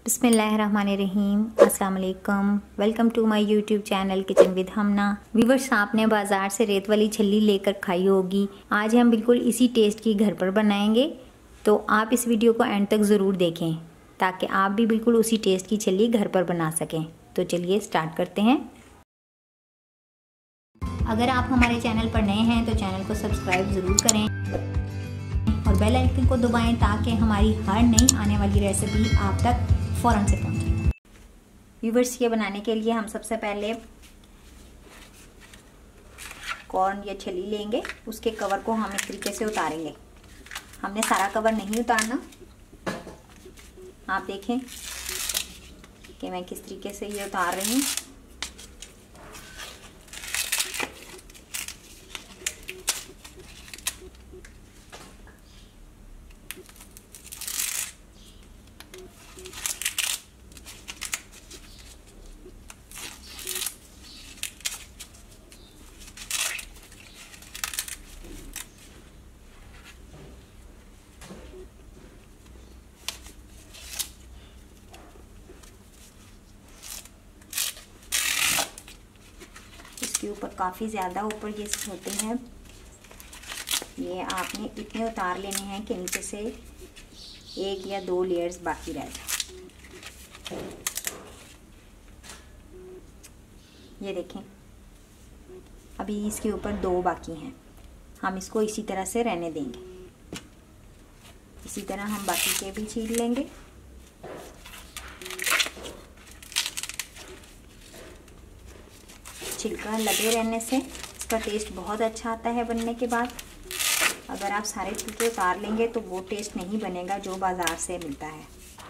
बिस्मिल्लाहिर्रहमानिर्रहीम। अस्सलाम वालेकुम। Welcome to my YouTube channel kitchen with Hamna. Viewers, आपने बाज़ार से रेत वाली छल्ली लेकर खाई होगी। आज हम बिल्कुल इसी टेस्ट की घर पर बनाएंगे, तो आप इस वीडियो को एंड तक ज़रूर देखें ताकि आप भी बिल्कुल उसी टेस्ट की छल्ली घर पर बना सकें। तो चलिए स्टार्ट करते हैं। अगर आप हमारे चैनल पर नए हैं तो चैनल को सब्सक्राइब ज़रूर करें और बेल आइकन को दबाएं ताकि हमारी हर नई आने वाली रेसिपी आप तक फ़ौरन से पहुंचे। व्यूअर्स, ये बनाने के लिए हम सबसे पहले कॉर्न या छली लेंगे। उसके कवर को हम इस तरीके से उतारेंगे। हमने सारा कवर नहीं उतारना। आप देखें कि मैं किस तरीके से ये उतार रही हूँ। इसके ऊपर काफ़ी ज़्यादा ऊपर ये होते हैं। ये आपने इतने उतार लेने हैं कि नीचे से 1 या 2 लेयर्स बाकी रह जाए। ये देखें, अभी इसके ऊपर 2 बाकी हैं। हम इसको इसी तरह से रहने देंगे। इसी तरह हम बाकी के भी छील लेंगे। छिलका लगे रहने से इसका टेस्ट बहुत अच्छा आता है बनने के बाद। अगर आप सारे छिलके उतार लेंगे तो वो टेस्ट नहीं बनेगा जो बाज़ार से मिलता है।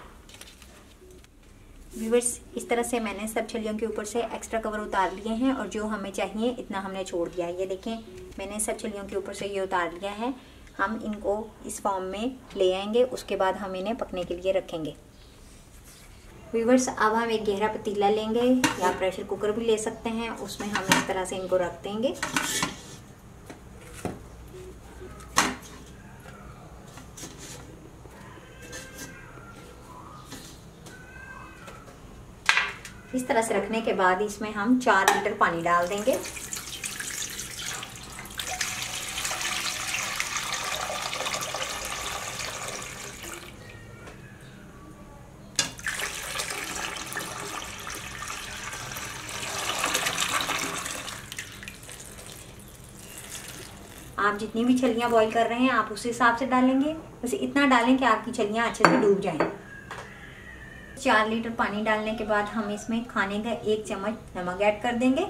व्यूअर्स, इस तरह से मैंने सब छलियों के ऊपर से एक्स्ट्रा कवर उतार लिए हैं और जो हमें चाहिए इतना हमने छोड़ दिया है। ये देखें, मैंने सब छलियों के ऊपर से ये उतार लिया है। हम इनको इस फॉर्म में ले आएंगे, उसके बाद हम इन्हें पकने के लिए रखेंगे। व्यूअर्स, अब हम एक गहरा पतीला लेंगे या प्रेशर कुकर भी ले सकते हैं। उसमें हम इस तरह से इनको रख देंगे। इस तरह से रखने के बाद इसमें हम 4 लीटर पानी डाल देंगे। आप जितनी भी छलियां बॉईल कर रहे हैं आप उस हिसाब से डालेंगे। वैसे इतना डालें कि आपकी छलियां अच्छे से डूब जाएं। 4 लीटर पानी डालने के बाद हम इसमें खाने का 1 चम्मच नमक ऐड कर देंगे।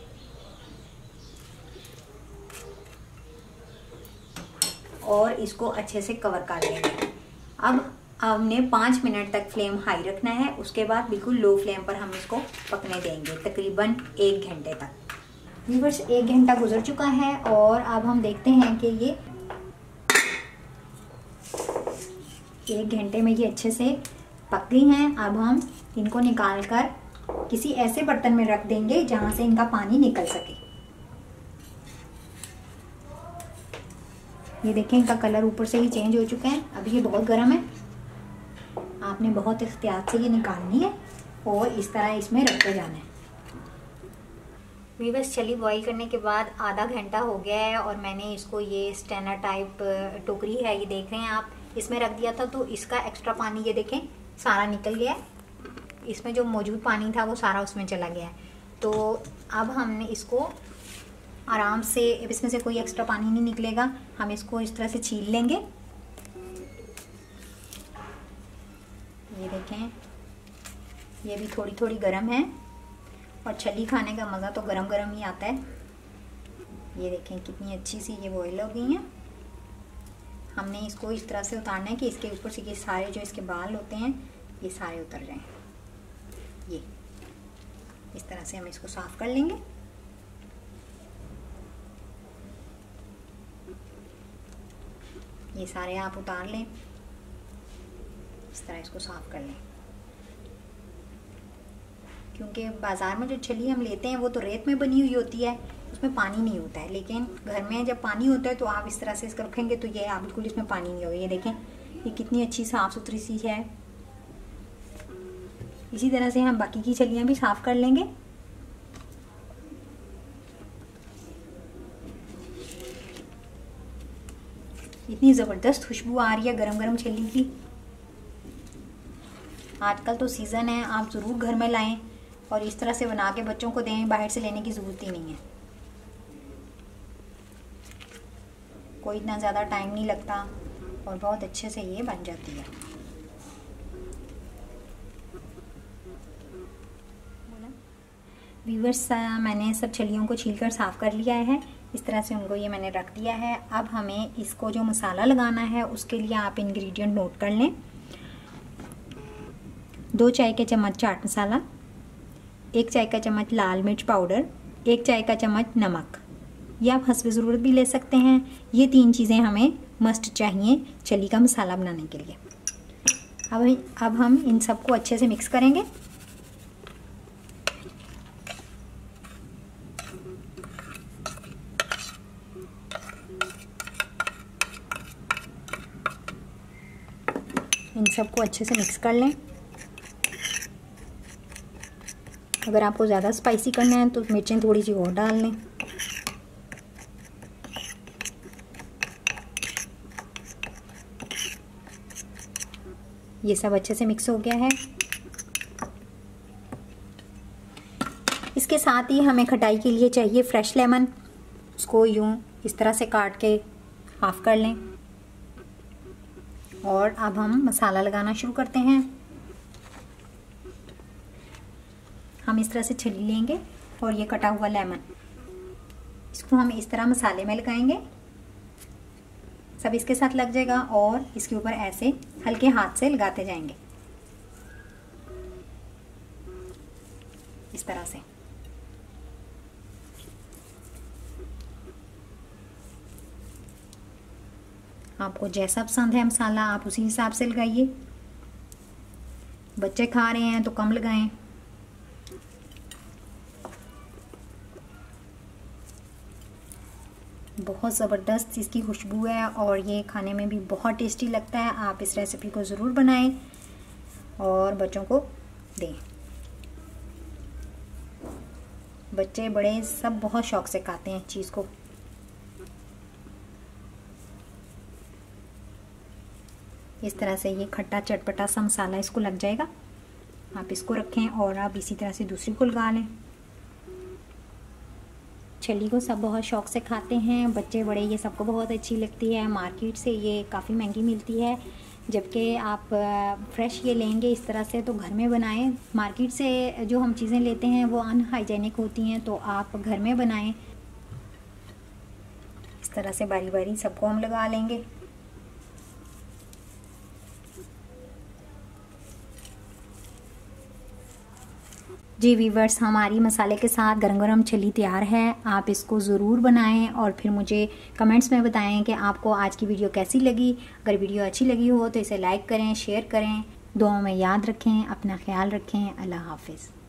और इसको अच्छे से कवर कर लेंगे। अब हमने 5 मिनट तक फ्लेम हाई रखना है। उसके बाद बिल्कुल लो फ्लेम पर हम इसको पकने देंगे तकरीबन 1 घंटे तक। व्यूअर्स, 1 घंटा गुजर चुका है और अब हम देखते हैं कि ये 1 घंटे में ये अच्छे से पक गई हैं। अब हम इनको निकाल कर किसी ऐसे बर्तन में रख देंगे जहां से इनका पानी निकल सके। ये देखें, इनका कलर ऊपर से ही चेंज हो चुका है। अभी ये बहुत गर्म है। आपने बहुत एहतियात से ये निकालनी है और इस तरह इसमें रखते जाना है। व्यूअर्स, छली बॉईल करने के बाद आधा घंटा हो गया है और मैंने इसको ये स्टैनर टाइप टोकरी है, ये देख रहे हैं आप, इसमें रख दिया था। तो इसका एक्स्ट्रा पानी ये देखें सारा निकल गया है। इसमें जो मौजूद पानी था वो सारा उसमें चला गया है। तो अब हमने इसको आराम से, इसमें से कोई एक्स्ट्रा पानी नहीं निकलेगा। हम इसको इस तरह से छील लेंगे। ये देखें, ये भी थोड़ी थोड़ी गर्म है और छली खाने का मज़ा तो गरम गरम ही आता है। ये देखें कितनी अच्छी सी ये बॉईल हो गई हैं। हमने इसको इस तरह से उतारना है कि इसके ऊपर से ये सारे जो इसके बाल होते हैं ये सारे उतर जाएं। ये इस तरह से हम इसको साफ कर लेंगे। ये सारे आप उतार लें, इस तरह इसको साफ कर लें। क्योंकि बाज़ार में जो छली हम लेते हैं वो तो रेत में बनी हुई होती है, उसमें पानी नहीं होता है। लेकिन घर में जब पानी होता है तो आप इस तरह से इसको रखेंगे तो ये आप बिल्कुल इसमें पानी नहीं होगा। ये देखें, ये कितनी अच्छी साफ़ सुथरी सी है। इसी तरह से हम बाकी की छलियाँ भी साफ़ कर लेंगे। इतनी ज़बरदस्त खुशबू आ रही है गरम गरम छली की। आजकल तो सीज़न है, आप ज़रूर घर में लाएं और इस तरह से बना के बच्चों को दें, बाहर से लेने की ज़रूरत ही नहीं है। कोई इतना ज़्यादा टाइम नहीं लगता और बहुत अच्छे से ये बन जाती है। व्यूअर्स, मैंने सब छलियों को छीलकर साफ़ कर लिया है। इस तरह से उनको ये मैंने रख दिया है। अब हमें इसको जो मसाला लगाना है उसके लिए आप इंग्रेडिएंट नोट कर लें। 2 चाय के चम्मच चाट मसाला, 1 चाय का चम्मच लाल मिर्च पाउडर, 1 चाय का चम्मच नमक, या आप हस्बे ज़रूरत भी ले सकते हैं। ये 3 चीज़ें हमें मस्ट चाहिए छली का मसाला बनाने के लिए। अब हम इन सबको अच्छे से मिक्स करेंगे। इन सबको अच्छे से मिक्स कर लें। अगर आपको ज़्यादा स्पाइसी करना है तो मिर्चें थोड़ी सी और डाल लें। ये सब अच्छे से मिक्स हो गया है। इसके साथ ही हमें खटाई के लिए चाहिए फ्रेश लेमन। उसको यूं इस तरह से काट के हाफ कर लें। और अब हम मसाला लगाना शुरू करते हैं। हम इस तरह से छली लेंगे और ये कटा हुआ लेमन, इसको हम इस तरह मसाले में लगाएंगे। सब इसके साथ लग जाएगा और इसके ऊपर ऐसे हल्के हाथ से लगाते जाएंगे, इस तरह से। आपको जैसा पसंद है मसाला आप उसी हिसाब से लगाइए। बच्चे खा रहे हैं तो कम लगाएं। बहुत ज़बरदस्त इसकी खुशबू है और ये खाने में भी बहुत टेस्टी लगता है। आप इस रेसिपी को ज़रूर बनाएं और बच्चों को दें। बच्चे बड़े सब बहुत शौक से खाते हैं इस चीज़ को। इस तरह से ये खट्टा चटपटा सा मसाला इसको लग जाएगा। आप इसको रखें और आप इसी तरह से दूसरी को लगा लें। छली को सब बहुत शौक से खाते हैं, बच्चे बड़े, ये सबको बहुत अच्छी लगती है। मार्केट से ये काफ़ी महंगी मिलती है, जबकि आप फ्रेश ये लेंगे इस तरह से तो घर में बनाएं। मार्केट से जो हम चीज़ें लेते हैं वो अनहाइजेनिक होती हैं, तो आप घर में बनाएं। इस तरह से बारी बारी सबको हम लगा लेंगे। जी वीवर्स, हमारी मसाले के साथ गरम गरम छली तैयार है। आप इसको ज़रूर बनाएं और फिर मुझे कमेंट्स में बताएं कि आपको आज की वीडियो कैसी लगी। अगर वीडियो अच्छी लगी हो तो इसे लाइक करें, शेयर करें। दुआओं में याद रखें, अपना ख्याल रखें। अल्लाह हाफिज़।